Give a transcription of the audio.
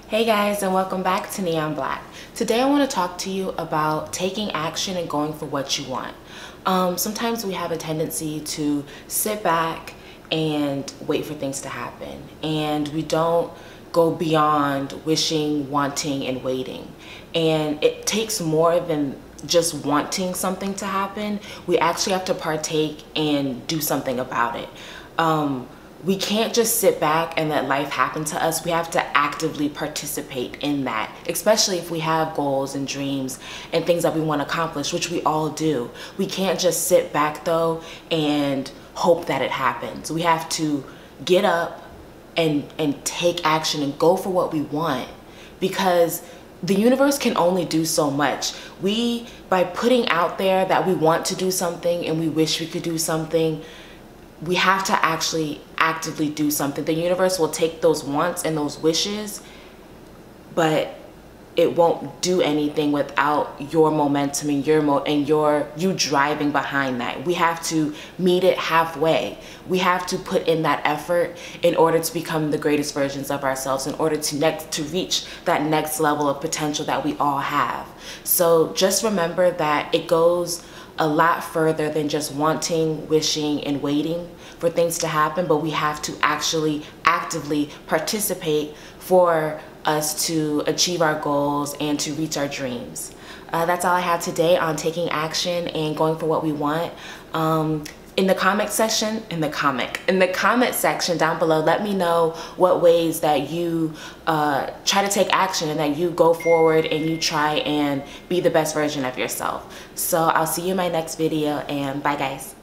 Hey guys, and welcome back to Neon Black. Today I want to talk to you about taking action and going for what you want. Sometimes we have a tendency to sit back and wait for things to happen, and we don't go beyond wishing, wanting, and waiting. And it takes more than just wanting something to happen. We actually have to partake and do something about it. We can't just sit back and let life happen to us. We have to actively participate in that, especially if we have goals and dreams and things that we want to accomplish, which we all do. We can't just sit back though and hope that it happens. We have to get up and take action and go for what we want, because the universe can only do so much. By putting out there that we want to do something and we wish we could do something, we have to actually actively do something. The universe will take those wants and those wishes, but it won't do anything without your momentum and you driving behind that. We have to meet it halfway. We have to put in that effort in order to become the greatest versions of ourselves, in order to reach that next level of potential that we all have. So just remember that it goes a lot further than just wanting, wishing, and waiting for things to happen, but we have to actually actively participate for us to achieve our goals and to reach our dreams. That's all I have today on taking action and going for what we want. In the comment section down below, let me know what ways that you try to take action and that you go forward and you try and be the best version of yourself. So I'll see you in my next video, and bye guys.